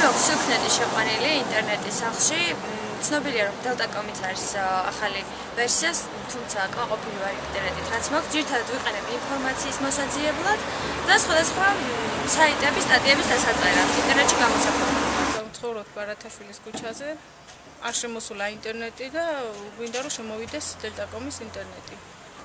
მაქვს სიუქნეტი შეყვანილი ინტერნეტის სახლში. ცნობილია რომ Delta.com-იც არის ახალი ვერსია, თუმცა კმაყოფილი ვარ ინტერნეტით, რაც მაქვს. ძირითადად ვიყენებ ინფორმაციის მოსაძიებლად და სხვადასხვა საიტების სტატიების დასაწერად ინტერნეტში გამოსაქმებად. ვცხოვრობ ბარათაშვილის ქუჩაზე. არ შემოსულა ინტერნეტი და გვინდა რომ შემოვიდეს Delta.com-ის ინტერნეტი.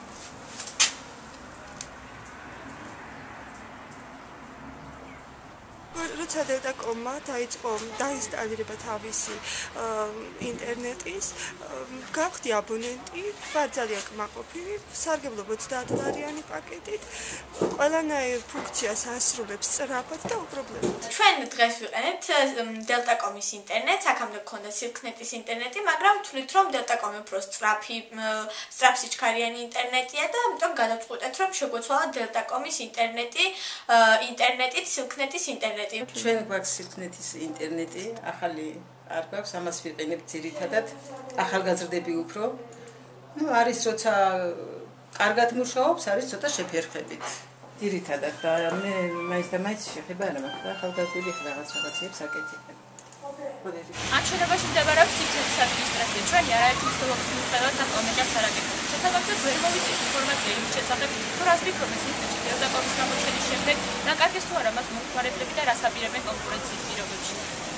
როცა Delta.com-მა დაიწყო დაინსტალირება თავისი ინტერნეტის, გავხდი აბონენტი, ვარ ძალიან კმაყოფილი, სარგებლობ $30 პაკეტით, ყველანაირ ფუნქციას ასრულებს სწრაფად და უპრობლემოდ. ჩვენ დღეს ვიყენებთ Delta.com-ის ინტერნეტს, აქამდე გქონდა სიუქნეტის ინტერნეტი, მაგრამ ვთვლით რომ Delta.com-ი უფრო სწრაფსიჩქარიანი ინტერნეტია და ამიტომ გადავწყვეტეთ რომ შეგვეცვალა Delta.com-ის ინტერნეტით სიუქნეტის ინტერნეტი. ჩვენ გვაქვს სიუქნეტის ინტერნეტი, ახალი არ გვაქვს, ამას ვიყენებთ ძირითადად ახალგაზრდები უფრო. არის როცა კარგად მუშაობს, არის ცოტა შეფერხებით. ძირითადად და მე მაინც და მაინც შეხება არ მაქვს და ახალგაზრდები რაღაცებს აკეთებენ. ამ შენობაში მდებარეობს სიუქნეტის ადმინისტრაცია. ჩვენი არაერთი მცდელობის მიუხედავად ამ კომენტარს არ აკეთებთ. შესაბამისად ვერ მოვიწევთ ინფორმაცია იმის შესახებ, თუ რას ფიქრობენ სიუქნეტში Delta.com-ის გამოჩენის შემდეგ, ნაკარგეს თუ არა მათ მომხმარებლები და რას აპირებენ კონკურენციის პირობებში.